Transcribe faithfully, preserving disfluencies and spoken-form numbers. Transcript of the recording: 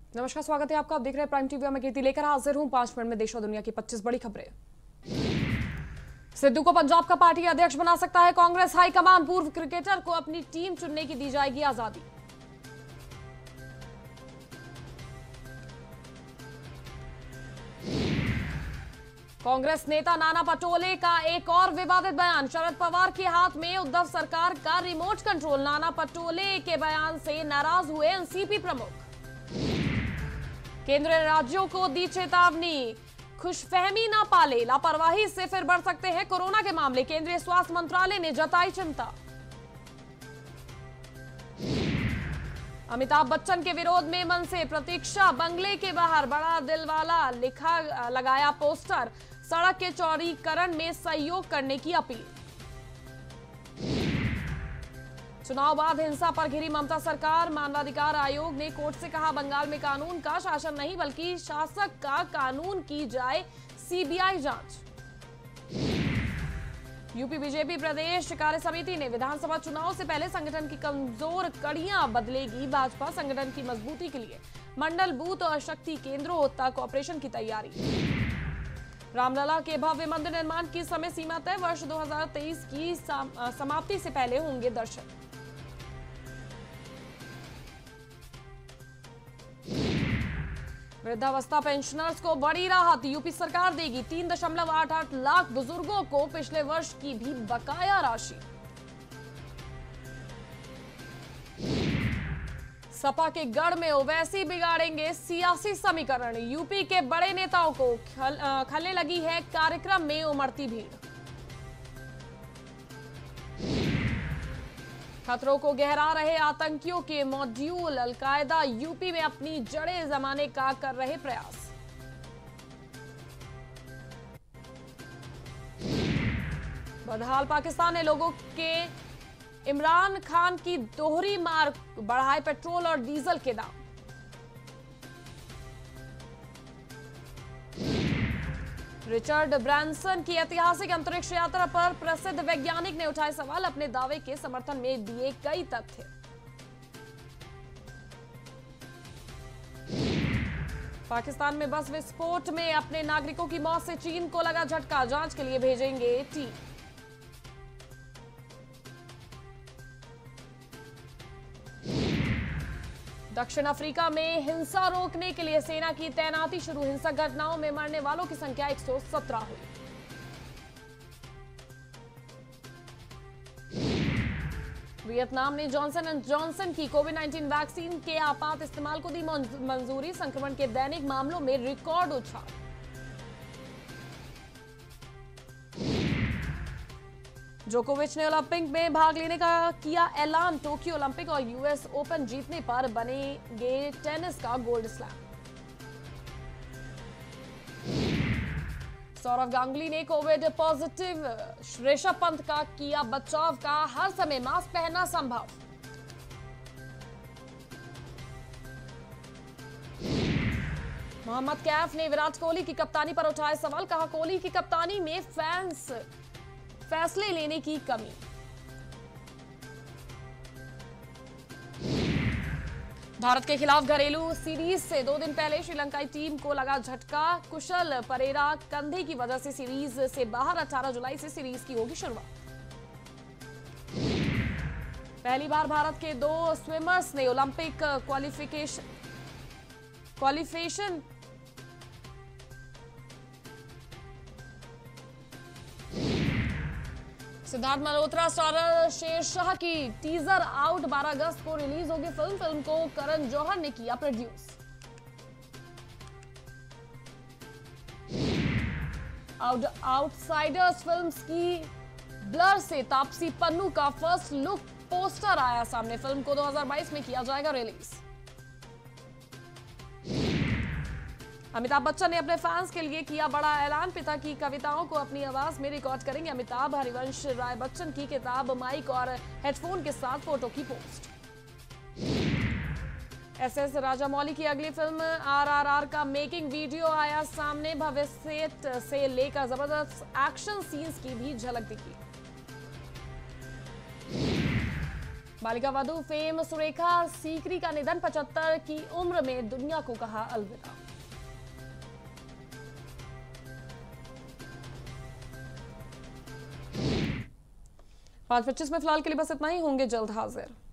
नमस्कार, स्वागत है आपका। आप देख रहे हैं प्राइम टीवी। मैं कीर्ति लेकर हाजिर हूं पांच मिनट में देश और दुनिया की पच्चीस बड़ी खबरें। सिद्धू को पंजाब का पार्टी अध्यक्ष बना सकता है कांग्रेस हाईकमान। पूर्व क्रिकेटर को अपनी टीम चुनने की दी जाएगी आजादी। कांग्रेस नेता नाना पटोले का एक और विवादित बयान। शरद पवार के हाथ में उद्धव सरकार का रिमोट कंट्रोल। नाना पटोले के बयान से नाराज हुए एनसीपी प्रमुख। केंद्र ने राज्यों को दी चेतावनी, खुशफहमी ना पाले, लापरवाही से फिर बढ़ सकते हैं कोरोना के मामले। केंद्रीय स्वास्थ्य मंत्रालय ने जताई चिंता। अमिताभ बच्चन के विरोध में मन से प्रतीक्षा बंगले के बाहर बड़ा दिलवाला लिखा लगाया पोस्टर। सड़क के चौड़ीकरण में सहयोग करने की अपील। चुनाव बाद हिंसा पर घिरी ममता सरकार। मानवाधिकार आयोग ने कोर्ट से कहा, बंगाल में कानून का शासन नहीं बल्कि शासक का कानून की जाए सीबीआई जांच। यूपी बीजेपी प्रदेश कार्य समिति ने विधानसभा चुनाव से पहले संगठन की कमजोर कड़ियां बदलेगी। भाजपा संगठन की मजबूती के लिए मंडल बूथ और शक्ति केंद्रों तक ऑपरेशन की तैयारी। रामलला के भव्य मंदिर निर्माण की समय सीमा तय। वर्ष दो हजार तेईस की समाप्ति से पहले होंगे दर्शन। वृद्धावस्था पेंशनर्स को बड़ी राहत। यूपी सरकार देगी तीन दशमलव आठ आठ लाख बुजुर्गों को पिछले वर्ष की भी बकाया राशि। सपा के गढ़ में ओवैसी बिगाड़ेंगे सियासी समीकरण। यूपी के बड़े नेताओं को खल, खलने लगी है कार्यक्रम में उमड़ती भीड़। खतरों को गहरा रहे आतंकियों के मॉड्यूल। अलकायदा यूपी में अपनी जड़ें जमाने का कर रहे प्रयास। बदहाल पाकिस्तान ने लोगों के इमरान खान की दोहरी मार। बढ़ाए पेट्रोल और डीजल के दाम। रिचर्ड ब्रांसन की ऐतिहासिक अंतरिक्ष यात्रा पर प्रसिद्ध वैज्ञानिक ने उठाए सवाल। अपने दावे के समर्थन में दिए कई तथ्य। पाकिस्तान में बस विस्फोट में अपने नागरिकों की मौत से चीन को लगा झटका। जांच के लिए भेजेंगे टीम। दक्षिण अफ्रीका में हिंसा रोकने के लिए सेना की तैनाती शुरू। हिंसक घटनाओं में मरने वालों की संख्या एक सौ सत्रह हुई। वियतनाम ने जॉनसन एंड जॉनसन की कोविड नाइनटीन वैक्सीन के आपात इस्तेमाल को दी मंजूरी। संक्रमण के दैनिक मामलों में रिकॉर्ड उछाल। जोकोविच ने ओलंपिक में भाग लेने का किया ऐलान। टोक्यो ओलंपिक और यूएस ओपन जीतने पर बनेंगे टेनिस का गोल्ड स्लैम। सौरव गांगुली ने कोविड पॉजिटिव। ऋषभ पंत का किया बचाव का हर समय मास्क पहनना संभव। मोहम्मद कैफ ने विराट कोहली की कप्तानी पर उठाए सवाल। कहा, कोहली की कप्तानी में फैंस फैसले लेने की कमी। भारत के खिलाफ घरेलू सीरीज से दो दिन पहले श्रीलंकाई टीम को लगा झटका। कुशल परेरा कंधे की वजह से सीरीज से बाहर। अठारह जुलाई से सीरीज की होगी शुरुआत। पहली बार भारत के दो स्विमर्स ने Olympic qualification qualification Siddharth Malhotra starrer Shershaah की टीजर आउट। बारह अगस्त को रिलीज होगी फिल्म। फिल्म को करण जौहर ने किया प्रोड्यूस। आउट आउटसाइडर्स फिल्म की ब्लर से तापसी पन्नू का फर्स्ट लुक पोस्टर आया सामने। फिल्म को दो हज़ार बाईस में किया जाएगा रिलीज। अमिताभ बच्चन ने अपने फैंस के लिए किया बड़ा ऐलान। पिता की कविताओं को अपनी आवाज में रिकॉर्ड करेंगे अमिताभ। हरिवंश राय बच्चन की किताब, माइक और हेडफोन के साथ फोटो की पोस्ट। एस एस राजामौली की अगली फिल्म आरआरआर का मेकिंग वीडियो आया सामने। भव्य सेट से लेकर जबरदस्त एक्शन सीन्स की भी झलक दिखी। बालिका वधू फेम सुरेखा सीकरी का निधन, पचहत्तर की उम्र में दुनिया को कहा अलविदा। पांच पच्चीस में फिलहाल के लिए बस इतना ही, होंगे जल्द हाजिर।